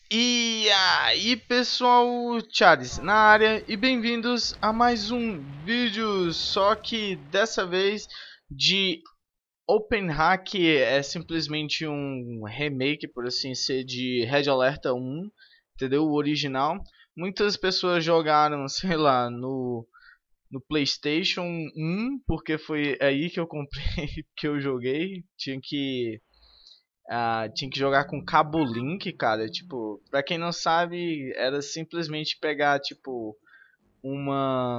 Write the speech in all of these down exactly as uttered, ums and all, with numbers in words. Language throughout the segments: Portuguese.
E aí pessoal, Charles na área e bem-vindos a mais um vídeo, só que dessa vez de Open Hack, é simplesmente um remake, por assim dizer, de Red Alert um, entendeu? O original. Muitas pessoas jogaram, sei lá, no, no PlayStation um, porque foi aí que eu comprei, que eu joguei, tinha que... Ah, tinha que jogar com cabo link, cara. Tipo, pra quem não sabe, era simplesmente pegar, tipo, uma.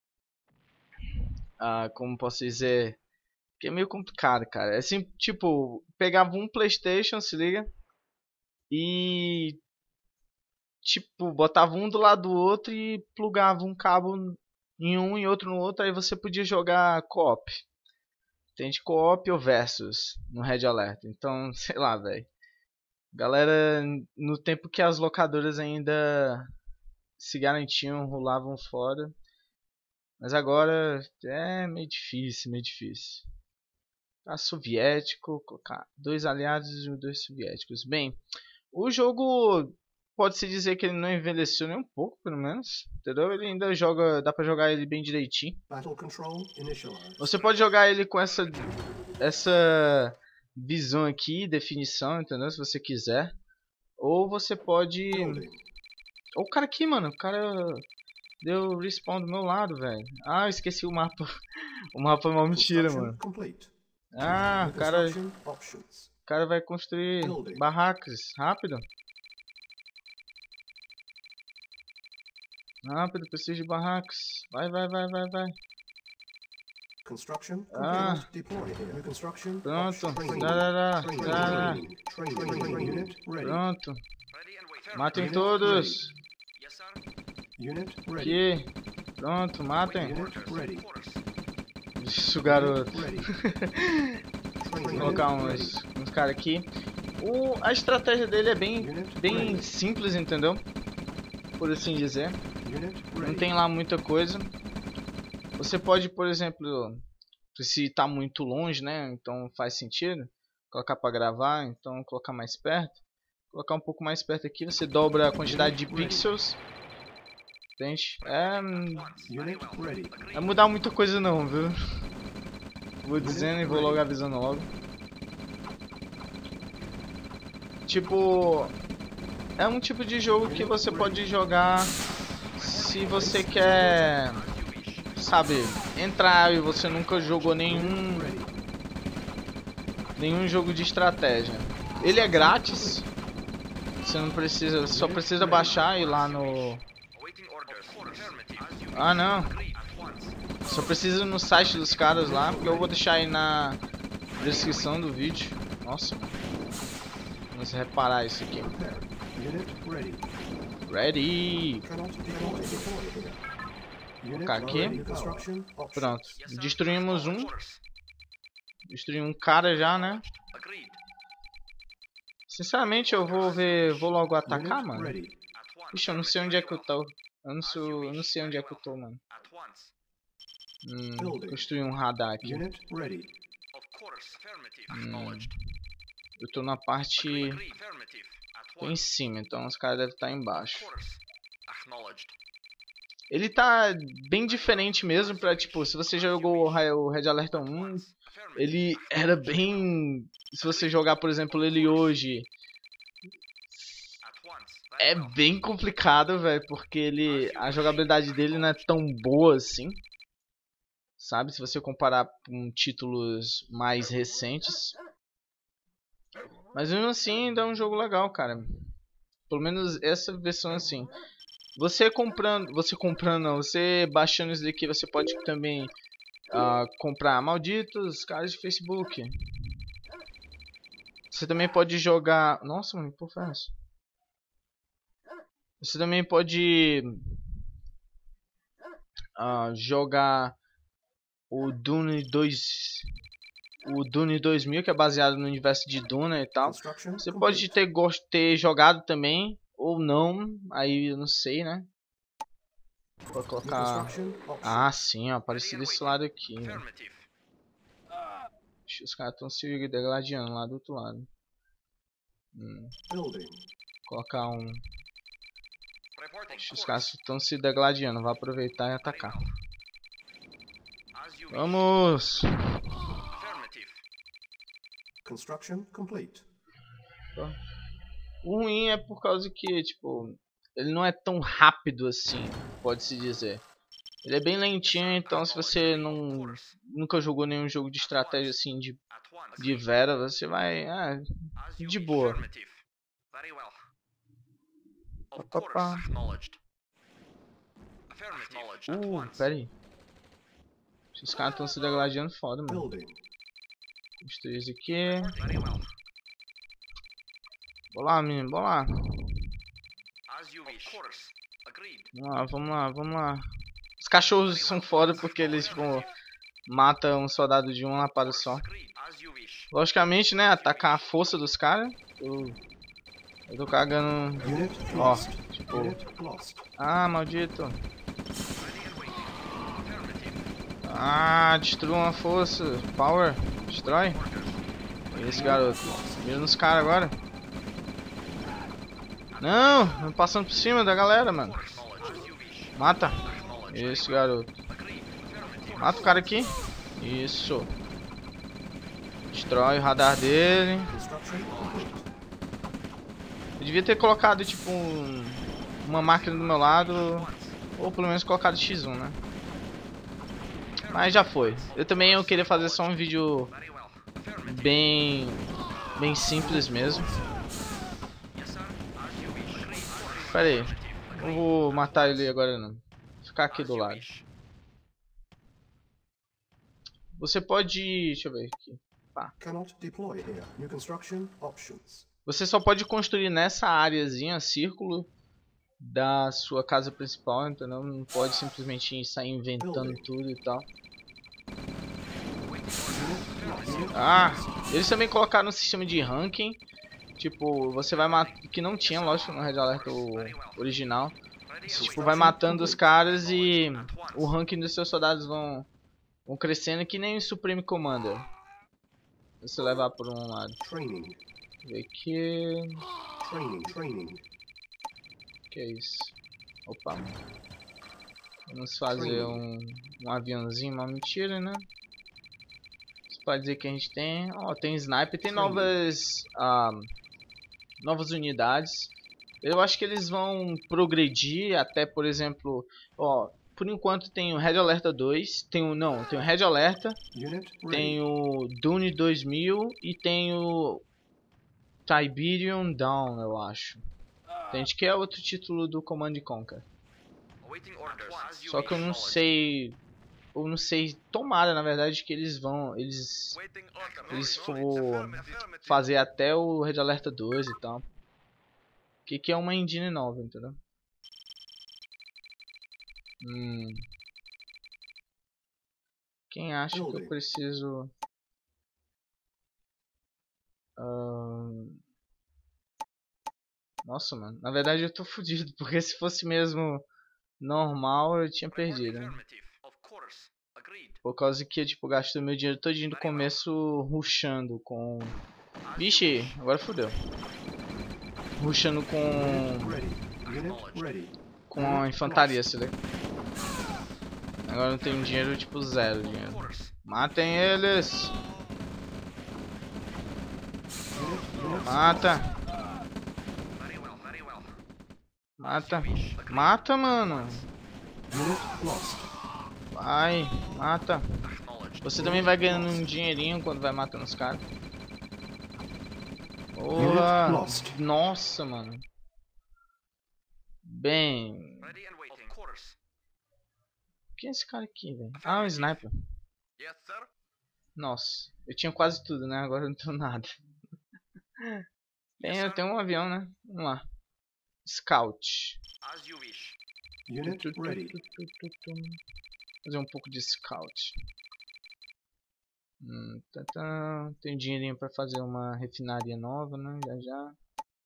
Ah, como posso dizer? Que é meio complicado, cara. É assim, tipo, pegava um PlayStation, se liga, e, tipo, botava um do lado do outro e plugava um cabo em um e outro no outro. Aí você podia jogar co-op. Entende? Co-op ou versus no Red Alert. Então, sei lá, velho. Galera, no tempo que as locadoras ainda se garantiam, rolavam fora. Mas agora é meio difícil, meio difícil. Tá soviético, colocar dois aliados e dois soviéticos. Bem, o jogo pode-se dizer que ele não envelheceu nem um pouco, pelo menos. Entendeu? Ele ainda joga, dá pra jogar ele bem direitinho. Você pode jogar ele com essa essa visão aqui, definição, entendeu? Se você quiser. Ou você pode... Olha o cara aqui, mano. O cara deu respawn do meu lado, velho. Ah, eu esqueci o mapa. O mapa é uma mentira, mano. Ah, o cara, o cara vai construir barracas. Rápido. Rápido, preciso de barracas. Vai, vai, vai, vai, vai. Ah, pronto. Dá, dá, dá, dá. Pronto. Matem todos. Aqui. Pronto, matem. Isso, garoto. Vou colocar uns, uns caras aqui. O, a estratégia dele é bem, bem simples, entendeu? Por assim dizer. Não tem lá muita coisa. Você pode, por exemplo, se está muito longe, né? Então faz sentido colocar para gravar. Então colocar mais perto. Colocar um pouco mais perto aqui. Você dobra a quantidade de pixels. Entende? É, é mudar muita coisa não, viu? Vou dizendo e vou logo avisando logo. Tipo, é um tipo de jogo que você pode jogar se você quer, sabe, entrar e você nunca jogou nenhum nenhum jogo de estratégia. Ele é grátis. Você não precisa, só precisa baixar e ir lá no... Ah, não. Só precisa ir no site dos caras lá, porque eu vou deixar aí na descrição do vídeo. Nossa, vamos reparar isso aqui. Ready. Vou colocar aqui. Pronto. Destruímos um. Destruímos um cara já, né? Sinceramente, eu vou ver, vou logo atacar, mano. Ixi, eu não sei onde é que eu tô. Eu não sei, eu não sei onde é que eu tô, mano. Hum, construir um radar aqui. Hum, eu tô na parte tô em cima, então os caras devem estar embaixo. Ele tá bem diferente mesmo pra, tipo, se você já jogou o Red Alert um, ele era bem... Se você jogar, por exemplo, ele hoje, é bem complicado, velho, porque ele, a jogabilidade dele não é tão boa assim, sabe? Se você comparar com títulos mais recentes. Mas mesmo assim, ainda é um jogo legal, cara. Pelo menos essa versão assim. Você comprando, você comprando, não, você baixando isso daqui, você pode também uh, comprar malditos caras de Facebook. Você também pode jogar... Nossa, mano, que porra é essa? Você também pode uh, jogar o Dune dois, o Dune dois mil, que é baseado no universo de Duna e tal. Você pode ter, ter jogado também, ou não, aí eu não sei, né? Vou colocar... Ah, sim, ó, apareceu desse lado aqui, né? Os caras estão se degladiando lá do outro lado. Hum. Building. Colocar um... Os caras estão se degladiando. Vai aproveitar e atacar. Vamos! Construction complete. O ruim é por causa que, tipo, ele não é tão rápido assim, pode-se dizer. Ele é bem lentinho, então se você não nunca jogou nenhum jogo de estratégia assim de, de Vera, você vai ah, de boa. Pá, pá, pá. Uh, pera aí. Esses caras estão se degladiando foda, mano. Construir isso aqui. Vamos lá, menino, vamos lá. Vamos lá, vamos lá, vamos lá. Os cachorros são foda porque eles, tipo, matam um soldado de uma lapada só. Logicamente, né, atacar a força dos caras. Eu, eu tô cagando. Ó, tipo. Ah, maldito. Ah, destrua uma força. Power. Destrói. Esse garoto. Mira nos caras agora. Não, passando por cima da galera, mano. Mata. Esse garoto. Mata o cara aqui. Isso. Destrói o radar dele. Eu devia ter colocado, tipo, um, uma máquina do meu lado. Ou pelo menos colocado X um, né? Mas já foi. Eu também eu queria fazer só um vídeo bem, bem simples mesmo. Pera aí. Não vou matar ele agora não. Vou ficar aqui do lado. Você pode... Deixa eu ver aqui. Pá. Você só pode construir nessa áreazinha, círculo, da sua casa principal, entendeu? Não pode simplesmente sair inventando tudo e tal. Ah, eles também colocaram um sistema de ranking. Tipo, você vai matar... Que não tinha, lógico, no Red Alert original. Você, tipo, vai matando os caras e o ranking dos seus soldados vão, vão crescendo, que nem o Supreme Commander. Você levar por um lado. Ver aqui... Que é isso? Opa. Vamos fazer um, um aviãozinho, uma mentira, né? Você pode dizer que a gente tem... Ó, oh, tem sniper, tem novas... Um, novas unidades. Eu acho que eles vão progredir até, por exemplo, ó, por enquanto tem o Red Alerta dois, tem o não, tem o Red Alerta, tem o Dune dois mil e tem o Tiberium Dawn, eu acho. Tem gente que é outro título do Command and Conquer. Só que eu não sei, eu não sei, tomara na verdade que eles vão, eles eles for fazer até o Red Alerta dois e tal. Que que é uma engine nova, entendeu? Hum. Quem acha que eu preciso... Uh... Nossa, mano. Na verdade eu tô fudido, porque se fosse mesmo normal eu tinha perdido, né? Por causa que eu, tipo, gastei meu dinheiro todinho do começo rushando com... Vixe, agora fodeu. Rushando com... Com a infantaria, se liga. Agora não tenho dinheiro, tipo, zero dinheiro. Matem eles! Mata! Mata! Mata, mano! Vai! Mata! Você também vai ganhando um dinheirinho quando vai matando os caras. Boa! Nossa, mano! Bem... Quem é esse cara aqui, velho? Ah, um sniper. Nossa, eu tinha quase tudo, né? Agora eu não tenho nada. Tem, eu tenho um avião, né? Vamos lá. Scout. Fazer um pouco de scout. Hum, tá, tá. Tem dinheirinho pra fazer uma refinaria nova, né? Já já.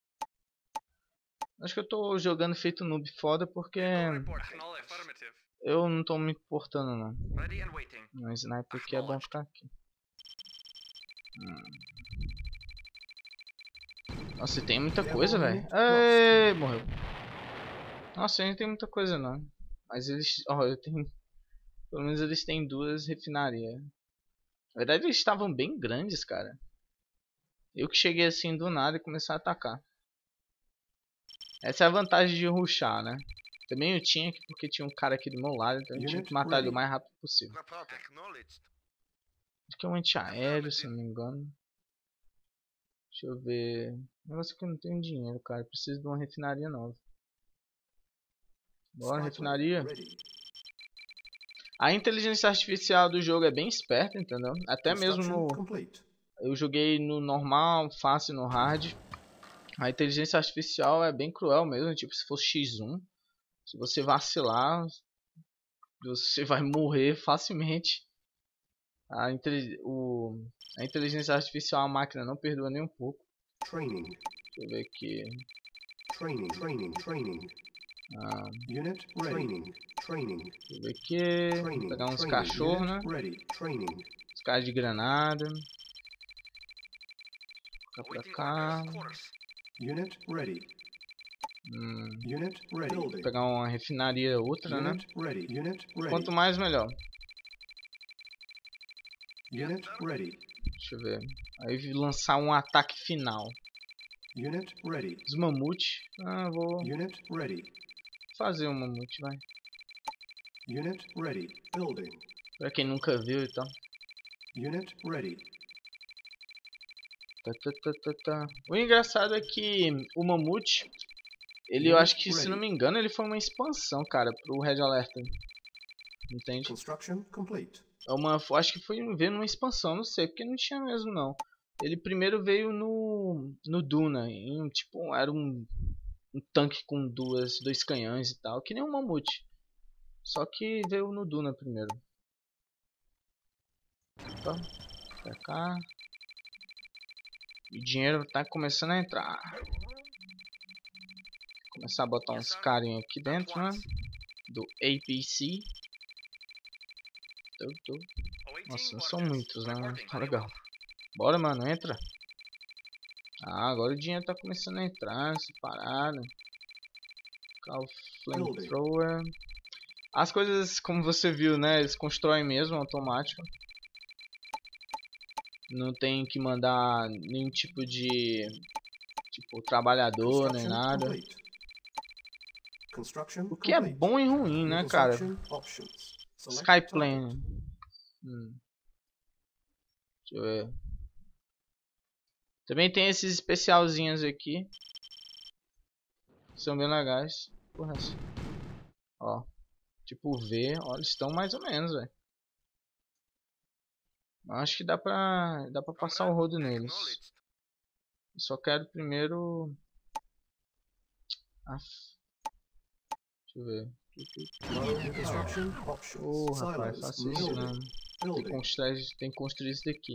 Acho que eu tô jogando feito noob foda porque eu não tô me importando não. No sniper aqui é bom ficar aqui. Hum. Nossa, tem muita coisa, velho. Ei, morreu. Nossa, ainda tem muita coisa não. Mas eles, ó, eu tenho, pelo menos eles têm duas refinarias. Na verdade eles estavam bem grandes, cara. Eu que cheguei assim do nada e comecei a atacar. Essa é a vantagem de rushar, né? Também eu tinha que, porque tinha um cara aqui do meu lado, então eu tinha que matar ele o mais rápido possível. Acho que é um antiaéreo, se não me engano. Deixa eu ver. O negócio é que eu não tenho dinheiro, cara. Eu preciso de uma refinaria nova. Bora, refinaria. A inteligência artificial do jogo é bem esperta, entendeu? Até mesmo no... Eu joguei no normal, fácil, no hard. A inteligência artificial é bem cruel mesmo. Tipo, se for xis um, se você vacilar, você vai morrer facilmente. A, intelig... o... a inteligência artificial, a máquina não perdoa nem um pouco. Training. Deixa eu ver aqui. Training, training, training. Ah, Unit training, training. deixa eu ver aqui. Vou pegar uns cachorros, né? Ready, training. Os caras de granada. Vou colocar pra cá. Unit ready. Hum, Unit ready. vou pegar uma refinaria outra, né? Unit ready. Unit ready. Quanto mais, melhor. Unit ready. Deixa eu ver. Aí lançar um ataque final. Unit ready. Os mamute. Ah, vou Unit ready. fazer um mamute, vai. Unit ready. Building. Pra quem nunca viu e tal. Unit ready. Tá, tá, tá, tá, tá. O engraçado é que o mamute, ele eu acho que, se não me engano, ele foi uma expansão, cara, pro Red Alert. Entende? Construction complete. É uma, acho que foi veio numa expansão, não sei, porque não tinha mesmo não. Ele primeiro veio no no Duna, em, tipo, era um, um tanque com duas, dois canhões e tal, que nem um mamute. Só que veio no Duna primeiro. Então, pra cá. E o dinheiro tá começando a entrar. Começar a botar uns carinha aqui dentro, né? Do A P C. Tô, tô. Nossa, são muitos, né? Tá legal. Bora, mano, entra. Ah, agora o dinheiro tá começando a entrar nessa parada. Call Flamethrower. As coisas, como você viu, né? Eles constroem mesmo, automático. Não tem que mandar nenhum tipo de... Tipo, trabalhador, nem nada. O que é bom e ruim, né, cara? Skyplane. Hum. Deixa eu ver. Também tem esses especialzinhos aqui. São bem legais. Porra, ó. Tipo V, ó, eles estão mais ou menos, velho. Acho que dá pra, dá pra passar o rodo neles. Eu só quero primeiro... Aff. Deixa eu ver. Oh, rapaz, faço isso não. Tem que construir, tem que construir isso daqui.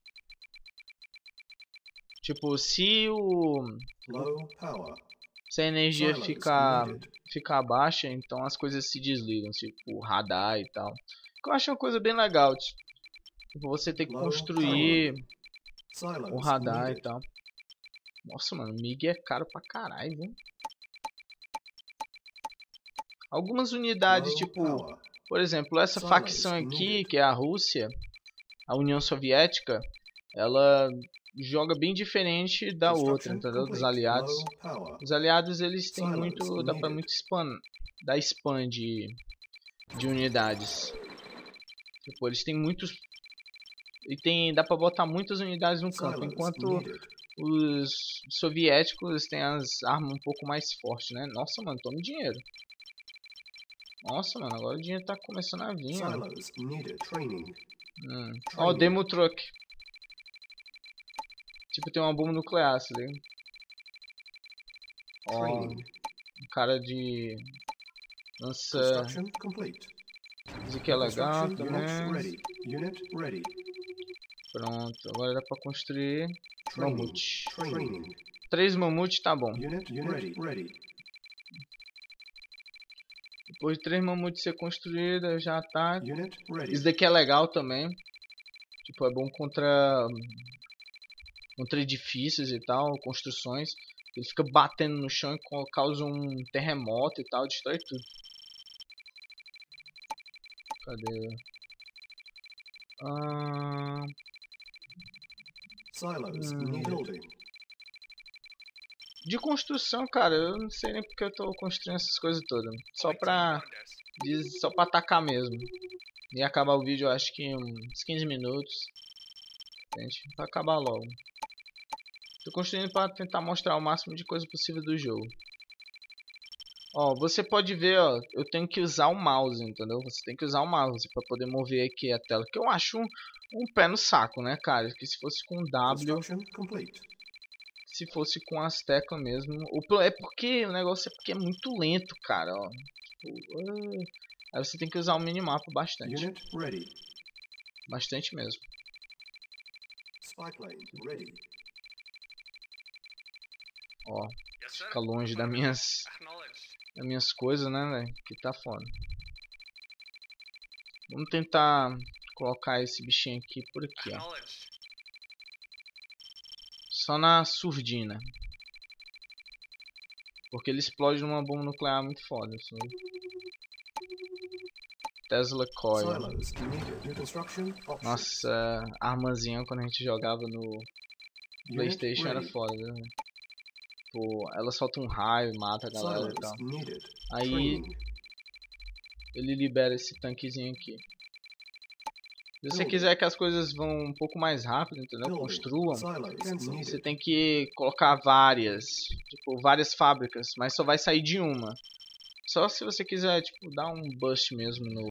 Tipo, se o... Se a energia ficar, ficar baixa, então as coisas se desligam. Tipo, o radar e tal. Que eu acho uma coisa bem legal. Tipo, você tem que construir o radar e tal. Nossa, mano, M I G é caro pra caralho, viu? Algumas unidades, tipo, por exemplo, essa facção aqui, que é a Rússia, a União Soviética, ela joga bem diferente da outra, entendeu? Dos aliados. Os aliados, eles têm muito, dá pra muito spam, dar spam de, de unidades. Tipo, eles têm muitos, e tem, dá pra botar muitas unidades no campo, enquanto os soviéticos têm as armas um pouco mais fortes, né? Nossa, mano, tome dinheiro. Nossa, mano, agora o dinheiro tá começando a vir, ó. Hum. Ó, o Demo Truck. Tipo, tem uma bomba nuclear, se liga. Ó, um cara de... lança... Isso aqui é legal também. Pronto, agora dá pra construir mamute. Três mamutes tá bom. Depois de três mamutes ser construída, já tá. Isso daqui é legal também. Tipo, é bom contra contra edifícios e tal, construções. Ele fica batendo no chão e causa um terremoto e tal, destrói tudo. Cadê? Ah... Silos Hum. need building. De construção, cara, eu não sei nem porque eu tô construindo essas coisas todas. Só pra, só pra atacar mesmo. E acabar o vídeo, eu acho que em uns quinze minutos. Gente, pra acabar logo. Tô construindo pra tentar mostrar o máximo de coisa possível do jogo. Ó, você pode ver, ó, eu tenho que usar o mouse, entendeu? Você tem que usar o mouse pra poder mover aqui a tela. Que eu acho um, um pé no saco, né, cara? Que se fosse com W... Construction complete. Se fosse com as teclas mesmo. O, é porque o negócio é porque é muito lento, cara. Ó. Tipo, uh, aí você tem que usar o minimapa bastante. Unit ready. Bastante mesmo. Spy plane ready. Ó, fica longe das minhas, das minhas coisas, né, velho? Que tá foda. Vamos tentar colocar esse bichinho aqui por aqui, ó. Só na surdina. Porque ele explode numa bomba nuclear muito foda. Assim. Tesla Coil. Nossa, a armazinha quando a gente jogava no PlayStation era foda, né? Pô, ela solta um raio e mata a galera e tal. Aí ele libera esse tanquezinho aqui. Se você quiser que as coisas vão um pouco mais rápido, entendeu? Construam. Você tem que colocar várias, tipo, várias fábricas, mas só vai sair de uma. Só se você quiser, tipo, dar um boost mesmo no